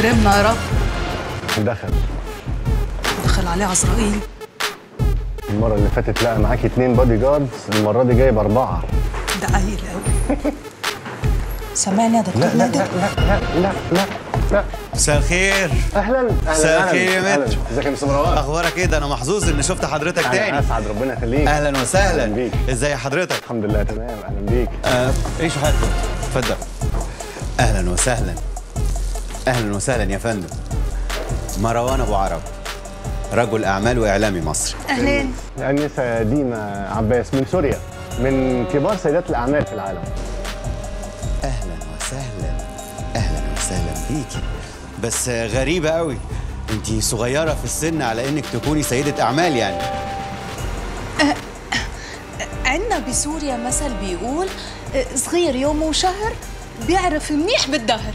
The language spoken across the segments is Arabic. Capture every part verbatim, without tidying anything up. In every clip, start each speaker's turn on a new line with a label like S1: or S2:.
S1: كرمنا يا رب.
S2: دخل
S1: دخل عليه عزرائيل.
S2: المرة اللي فاتت لقى معاكي اتنين بادي جاردز، المرة دي جايب أربعة.
S1: ده قليل قوي. سامعني يا دكتور
S2: لا لا
S1: نادر؟
S2: لا لا لا لا لا.
S3: مساء الخير.
S2: اهلا
S3: مساء الخير يا متر.
S2: ازيك يا مستر مروان؟
S3: اخبارك ايه؟ ده انا محظوظ اني شفت حضرتك تاني.
S2: انا اسعد، ربنا يخليك.
S3: اهلا وسهلا.
S2: اهلا بيك.
S3: ازي حضرتك؟
S2: الحمد لله تمام. اهلا بيك.
S3: آه ايش حضرتك؟ اتفضل. اهلا وسهلا. اهلا وسهلا يا فندم. مروان ابو عرب، رجل اعمال واعلامي مصري.
S1: اهلين.
S2: الانسه ديما عباس من سوريا، من كبار سيدات الاعمال في العالم.
S3: اهلا وسهلا. اهلا وسهلا بيكي. بس غريبه قوي، انتي صغيره في السن على انك تكوني سيده اعمال يعني.
S1: أه عندنا بسوريا مثل بيقول صغير يوم وشهر بيعرف منيح بالدهر.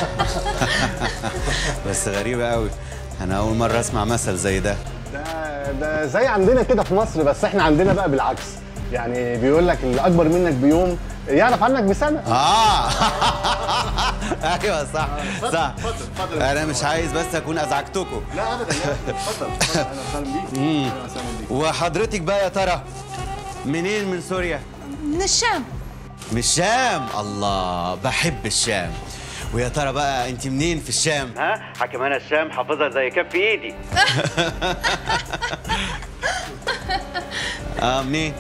S3: بس غريبه قوي، انا اول مره اسمع مثل زي ده.
S2: ده ده زي عندنا كده في مصر، بس احنا عندنا بقى بالعكس. يعني بيقول لك اللي اكبر منك بيوم يعرف عنك بسنه.
S3: اه ايوه صح صح.
S2: اتفضل اتفضل.
S3: انا مش عايز بس اكون ازعجتكم.
S2: لا ابدا، اتفضل اتفضل. اهلا وسهلا بيك. اهلا وسهلا بيك.
S3: وحضرتك بقى يا ترى منين من سوريا؟
S1: من الشام.
S3: من الشام. الله، بحب الشام. ويا ترى بقى انت منين في الشام؟ ها؟ حكم انا الشام حافظها زي كف ايدي. اه منين؟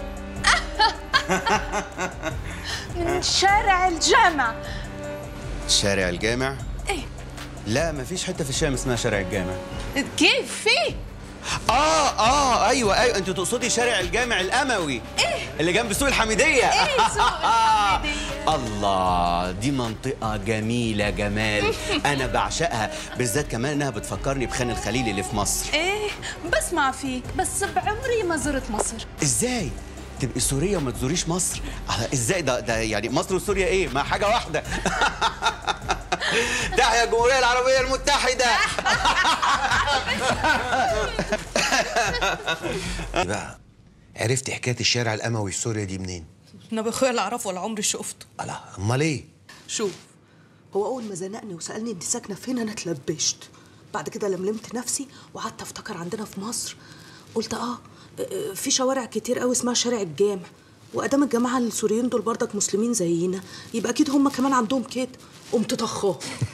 S1: من شارع الجامع.
S3: شارع الجامع؟
S1: ايه؟
S3: لا مفيش حته في الشام اسمها شارع الجامع.
S1: كيف في؟
S3: اه اه ايوه ايوه، انت تقصدي شارع الجامع الاموي.
S1: ايه؟
S3: اللي جنب سوق الحميديه.
S1: ايه سوق الحميديه؟
S3: الله، دي منطقه جميله جمال. انا بعشقها، بالذات كمان انها بتفكرني بخان الخليل اللي في مصر.
S1: ايه بسمع فيك، بس بعمري ما زرت مصر.
S3: ازاي تبقي سوريه وما تزوريش مصر؟ ازاي ده ده يعني مصر وسوريا ايه؟ ما حاجه واحده. تحيا الجمهوريه العربيه المتحده.
S4: بقى عرفت حكايه الشارع الاموي في سوريا دي منين؟
S1: انا باخويا اللي اعرفه ولا عمري شفته.
S4: الله، امال ايه؟
S5: شوف، هو اول ما زنقني وسالني انت ساكنه فين انا اتلبشت. بعد كده لملمت نفسي وقعدت افتكر عندنا في مصر. قلت اه في شوارع كتير قوي اسمها شارع الجامع، وادام الجماعه السوريين دول برضك مسلمين زينا يبقى اكيد هم كمان عندهم كده. قمت طخاه.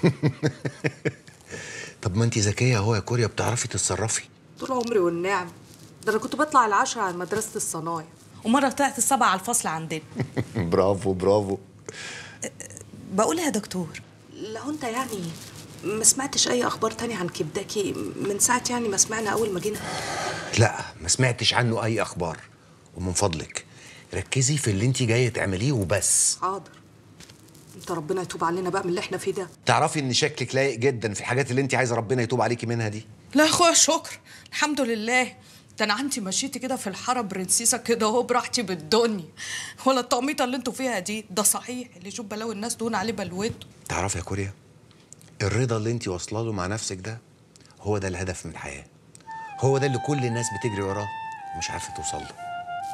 S4: طب ما انت ذكيه اهو يا كوريا، بتعرفي تتصرفي.
S5: طول عمري والنعم، ده انا كنت بطلع العشرة على مدرسه الصنايع،
S1: ومره طلعت السبعه على الفصل عندنا.
S4: برافو برافو.
S1: بقول يا دكتور،
S5: لو انت يعني ما سمعتش اي اخبار تاني عن كبداكي من ساعه يعني ما سمعنا اول ما جينا؟
S4: لا ما سمعتش عنه اي اخبار، ومن فضلك ركزي في اللي انت جايه تعمليه وبس.
S5: حاضر. انت ربنا يتوب علينا بقى من اللي احنا فيه ده.
S4: تعرفي ان شكلك لايق جدا في الحاجات اللي انت عايزه ربنا يتوب عليكي منها دي.
S1: لا يا اخويا شكر، الحمد لله. ده انا عندي مشيتي كده في الحرم برنسيسه كده اهو براحتي بالدنيا، ولا الطقميطه اللي انتوا فيها دي. ده صحيح اللي يشوف بلاوي الناس دون عليه بلوته.
S4: تعرفي يا كوريا، الرضا اللي انت واصله له مع نفسك ده هو ده الهدف من الحياه، هو ده اللي كل الناس بتجري وراه ومش عارفه توصل له.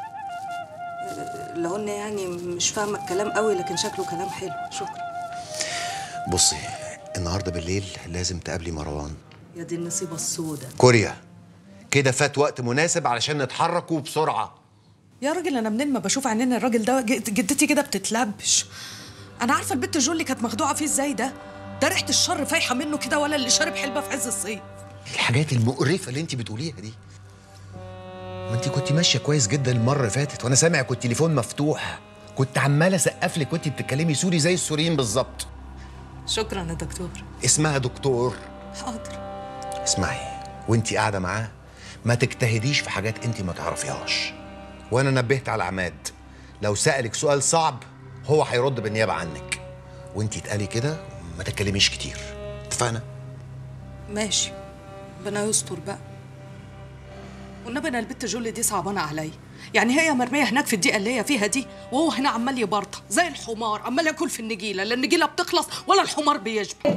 S5: لو ان يعني مش فاهمه الكلام قوي لكن شكله كلام حلو. شكرا.
S4: بصي، النهارده بالليل لازم تقابلي مروان.
S5: يا دي النصيبه السوداء.
S4: كوريا، كده فات وقت مناسب علشان نتحرك وبسرعه.
S1: يا راجل انا منين ما بشوف عينين الراجل ده جدتي كده بتتلبش. انا عارفه البت جولي كانت مخدوعه فيه ازاي. ده ده ريحه الشر فايحه منه كده، ولا اللي شارب حلبه في عز الصيف.
S4: الحاجات المقرفه اللي انت بتقوليها دي، ما انت كنت ماشيه كويس جدا المره اللي فاتت، وانا سامع كنت تليفون مفتوح، كنت عماله اسقف لك وانت بتتكلمي سوري زي السوريين بالظبط.
S1: شكرا يا دكتور.
S4: اسمها دكتور.
S1: حاضر.
S4: اسمعي، وانت قاعده معاه ما تجتهديش في حاجات انت ما تعرفيهاش. وانا نبهت على عماد، لو سألك سؤال صعب هو هيرد بالنيابه عنك، وانت اتقالي كده ما تتكلميش كتير. اتفقنا؟
S5: ماشي، ربنا يستر بقى. والنبي انا البت جولي دي صعبانه عليا، يعني هي مرميه هناك في الدقيقه اللي هي فيها دي، وهو هنا عمال يبرطع زي الحمار، عمال ياكل في النجيله، لا النجيله بتخلص ولا الحمار بيشبع.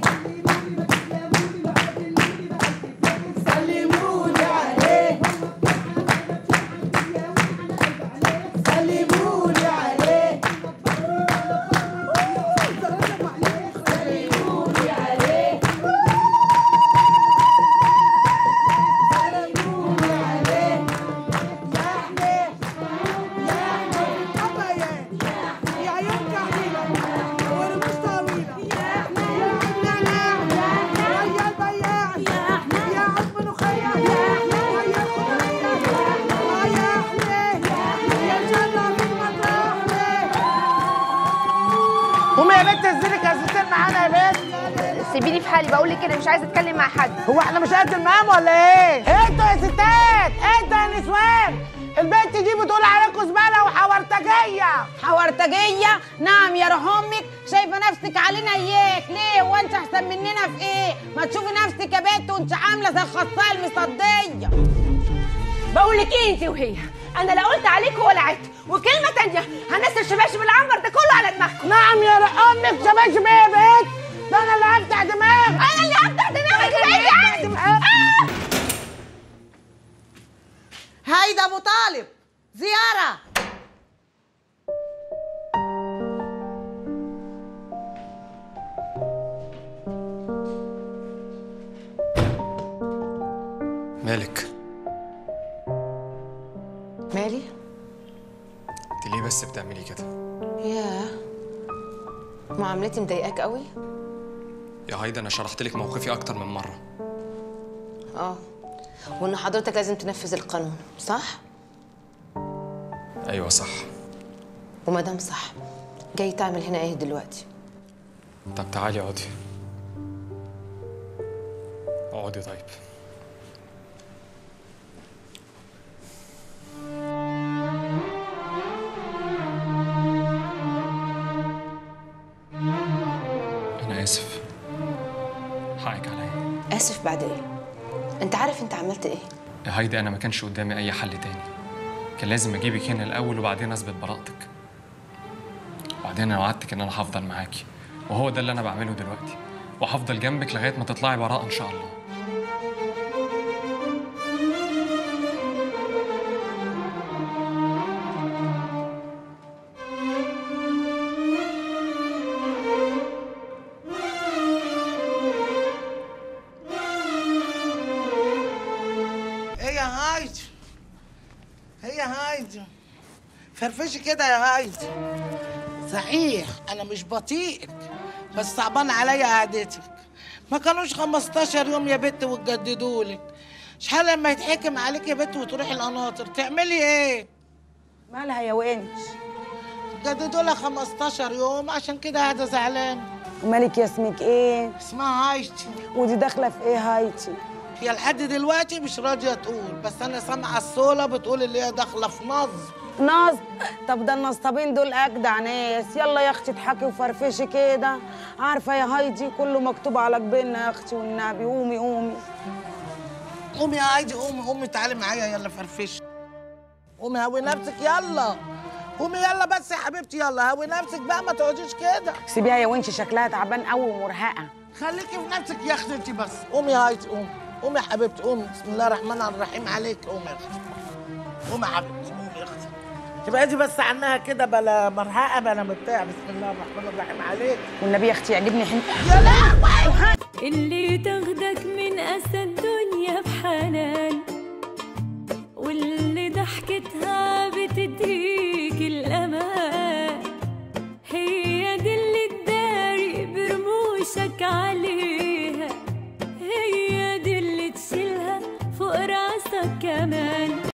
S6: جعانه يا بنت.
S7: سيبيني في حالي، بقول لك كده مش عايزه اتكلم مع حد.
S6: هو احنا مش قد المقام ولا ايه؟ انتوا يا ستات، انتوا يا نسوان، البنت دي بتقول عليكم زباله وحورتجيه.
S8: حورتجيه؟ نعم يا روح امك، شايفه نفسك علينا اياك ليه؟ هو انت احسن مننا في ايه؟ ما تشوفي نفسك يا بنت وانت عامله زي الخصايه المصديه.
S7: بقول لك ايه انت وهي، انا لا قلت عليكم ولا عدت، وكلمه تانيه هنسل شباشب العنبر ده كله على دماغكم.
S6: نعم يا روح امك، شباشب ايه يا بنت؟ ده انا اللي هفتح دماغك.
S7: انا اللي هفتح دماغك بعيد عني.
S8: هيدا ابو طالب زياره.
S9: مالك؟
S8: مالي؟
S9: انت ليه بس بتعملي كده؟
S8: ياه، معاملتي مضايقاك قوي؟
S9: يا هايدا انا شرحت لك موقفي اكتر من مره.
S8: اه، وان حضرتك لازم تنفذ القانون، صح؟
S9: ايوه صح.
S8: وما دام صح، جاي تعمل هنا ايه دلوقتي؟
S9: طب تعالي اقعدي. اقعدي طيب. انا اسف، حقك عليا.
S8: اسف بعد ايه؟ انت عارف انت عملت ايه؟
S9: يا هايدي انا ما كانش قدامي اي حل تاني، كان لازم اجيبك هنا الاول وبعدين اثبت براءتك. وبعدين انا وعدتك ان انا هفضل معاكي، وهو ده اللي انا بعمله دلوقتي، وهفضل جنبك لغايه ما تطلعي براءه ان شاء الله.
S6: ايه يا هايدي؟ ايه يا هايدي؟ فرفشي كده يا هايدي. صحيح انا مش بطيئك، بس صعبان عليا قعدتك. ما كانوش خمستاشر يوم يا بت وتجددولك. شحال لما يتحكم عليك يا بت وتروحي القناطر تعملي ايه؟
S8: مالها يا وينش؟
S6: جددوا لها خمستاشر يوم، عشان كده قاعده زعلانه.
S8: ومالك يا اسمك ايه؟
S6: اسمها هايدي.
S8: ودي داخله في ايه هايتي؟
S6: هي لحد دلوقتي مش راضيه تقول، بس انا سامعه الصوله بتقول اللي هي داخله في نصب.
S8: نصب؟ طب ده النصابين دول اجدع ناس. يلا يا اختي اضحكي وفرفشي كده. عارفه يا هايدي كله مكتوب على جبيننا يا اختي والنبي. قومي قومي
S6: قومي يا هايدي، قومي قومي تعالي معايا يلا فرفشي. قومي هوي نفسك يلا. قومي يلا بس يا حبيبتي يلا هوي نفسك بقى، ما تقعديش كده.
S8: سيبيها يا ونشي، شكلها تعبان قوي ومرهقه.
S6: خليكي في نفسك يا اختي انت بس. قومي يا هايدي قومي. قومي يا حبيبتي قومي. بسم الله الرحمن الرحيم عليك. قومي يا اختي. قومي يا حبيبتي قومي يا اختي. تبقى دي بس عنها كده بلا مرهقه بلا بتاع. بسم الله الرحمن الرحيم عليك.
S8: والنبي يا اختي يعجبني حنت.
S6: يا لهوي
S10: اللي تاخدك من أسى الدنيا بحنان، واللي ضحكتها بتديك الأمان، هي دي اللي تداري برموشك عليها، هي دي اللي تشيلها فوق راسك كمان.